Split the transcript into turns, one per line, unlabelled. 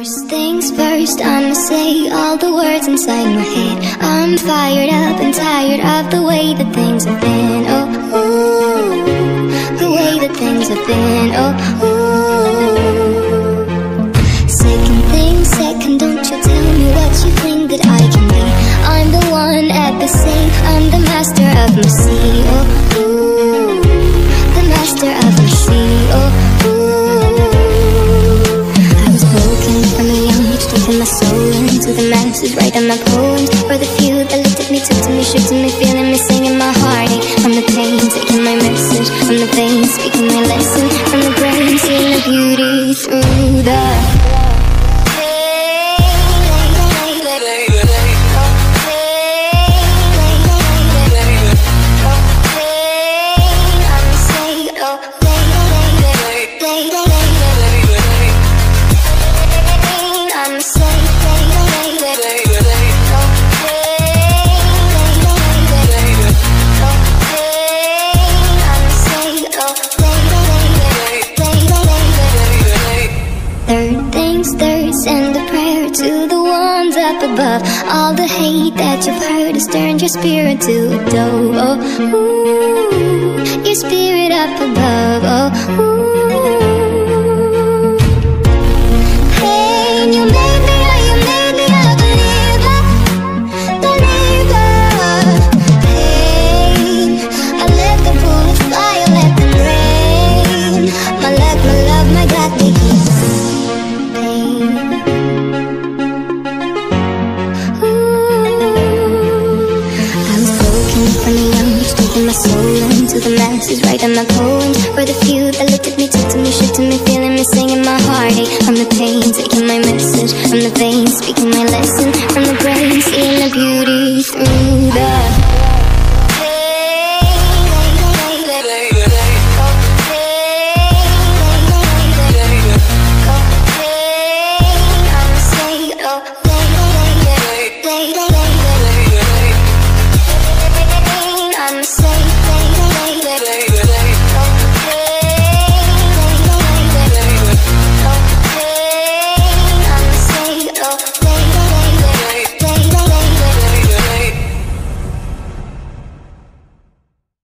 First things first, I'ma say all the words inside my head. I'm fired up and tired of the way that things have been. Oh, ooh, the way that things have been. Oh, ooh. Second thing second, don't you tell me what you think that I can be. I'm the one at the same, I'm the master of my sea. Oh, ooh, the master of my sea. Oh, taking my soul into the masses, writing my poems for the few that looked at me, took to me, shook to me, feeling me, singing my heartache. From the pain, taking my message from the veins, speaking my lesson from the brain, seeing the beauty through the send a prayer to the ones up above. All the hate that you've heard has turned your spirit to a dove. Oh, ooh, your spirit up above. Oh, ooh. Pain, you made me, oh, you made me a believer, believer. Pain, I let the bullets fly, I let them rain. My luck, my love, my God, they keep my soul into the masses, writing my poems for the few that looked at me, took to me, shook to me, feeling me, singing my heartache. From the pain, taking my message from the veins, speaking my lesson from the brain, seeing the beauty through